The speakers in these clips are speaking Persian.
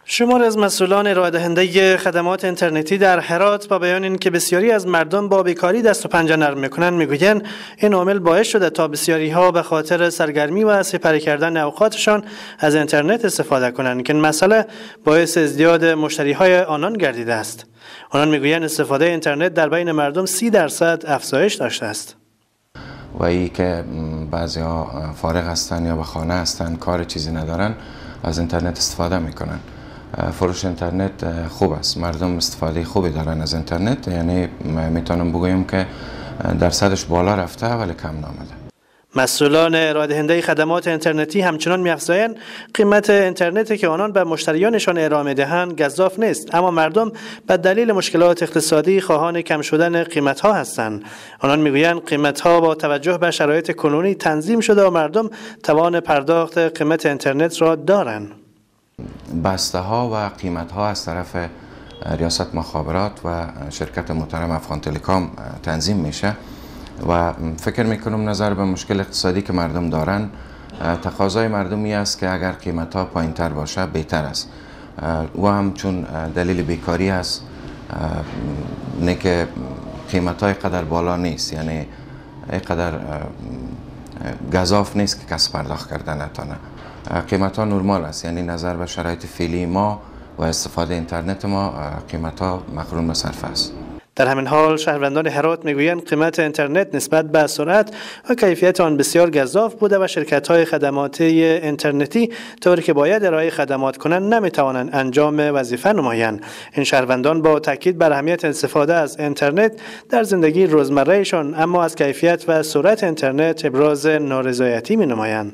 شماری از مسئولان ارائه‌دهنده خدمات اینترنتی در هرات با بیان اینکه بسیاری از مردم با بیکاری دست و پنجه نرم میکنند میگویند این عامل باعث شده تا بسیاری ها به خاطر سرگرمی و سپری کردن اوقاتشان از اینترنت استفاده کنند که این مسئله باعث ازدیاد مشتری های آنان گردیده است. آنان میگویند استفاده اینترنت در بین مردم 30% افزایش داشته است. و ای که بعضی ها فارغ هستند یا به خانه هستند، کار چیزی ندارن، از اینترنت استفاده میکنن. فروش اینترنت خوب است، مردم استفاده خوبی دارن از اینترنت، یعنی میتونم بگویم که درصدش بالا رفته ولی کم نامده. مسئولان ارائه‌دهنده خدمات اینترنتی همچنان می‌افزایند قیمت اینترنتی که آنان به مشتریانشان ارائه می‌دهند گزاف نیست، اما مردم به دلیل مشکلات اقتصادی خواهان کم شدن قیمت‌ها هستند. آنان می‌گویند قیمت‌ها با توجه به شرایط کنونی تنظیم شده و مردم توان پرداخت قیمت اینترنت را دارند. بسته ها و قیمت ها از طرف ریاست مخابرات و شرکت محترم افغان تلکام تنظیم میشه و فکر میکنم نظر به مشکل اقتصادی که مردم دارن، تقاضای مردمی است که اگر قیمت ها پایین تر باشه بهتر است و هم چون دلیل بیکاری است نه که قیمت های قدر بالا نیست، یعنی قدر گزاف نیست که کس پرداخت کردن نتونه. قیمت ها نرمال است، یعنی نظر به شرایط فعلی ما و استفاده اینترنت ما قیمت ها مقرون به صرفه است. در همین حال شهروندان هرات میگویند قیمت اینترنت نسبت به سرعت و کیفیت آن بسیار گزاف بوده و شرکت‌های خدماتی اینترنتی طوری که باید ارائه خدمات کنند نمیتوانند انجام وظیفه نمایند. این شهروندان با تاکید بر اهمیت استفاده از اینترنت در زندگی روزمره‌شان اما از کیفیت و سرعت اینترنت ابراز نارضایتی می‌نمایند.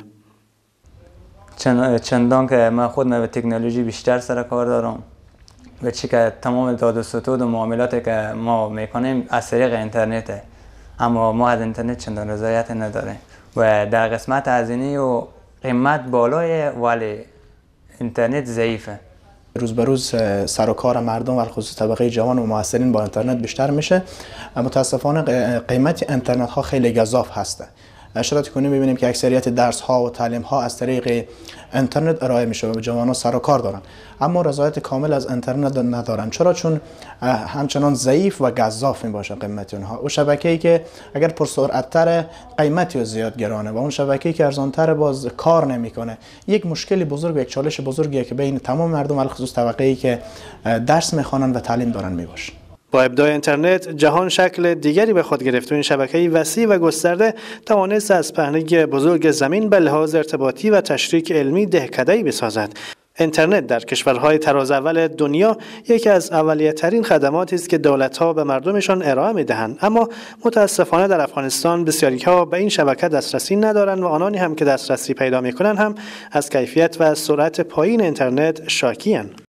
چندان که من خود به تکنولوژی بیشتر سر کار دارم و چی که تمام داد و ستود و معاملاتی که ما میکنیم از طریق اینترنته، اما ما از اینترنت چندان رضایت نداریم و در قسمت هزینه و قیمت بالای ولی اینترنت ضعیفه. روز به روز سر و کار مردم و خصوص طبقه جوان و موثرین با اینترنت بیشتر میشه. متاسفانه قیمت اینترنت ها خیلی گزاف هسته. شرایط کنیم ببینیم که اکثریت درس ها و تعلیم ها از طریق اینترنت ارائه میشه و جوانان سر و کار دارن، اما رضایت کامل از اینترنت ندارن. چرا؟ چون همچنان ضعیف و گزاف میباشه قیمت اونها. اون شبکه‌ای که اگر پرسرعت تر قیمتی زیاد گرانه و اون شبکه‌ای که ارزان تر باز کار نمیکنه، یک مشکل بزرگ و یک چالش بزرگیه که بین تمام مردم و خصوص طبقه‌ای که درس میخوانن و تعلیم دارن میباشه. با ابداع اینترنت جهان شکل دیگری به خود گرفت و این شبکه‌ای وسیع و گسترده توانست از پهنه بزرگ زمین به لحاظ ارتباطی و تشریک علمی دهکده‌ای بسازد. اینترنت در کشورهای تراز اول دنیا یکی از اولیه‌ترین خدماتی است که دولت‌ها به مردمشان ارائه می‌دهند، اما متأسفانه در افغانستان بسیاری‌ها به این شبکه دسترسی ندارند و آنانی هم که دسترسی پیدا می‌کنند هم از کیفیت و سرعت پایین اینترنت شاکی‌اند.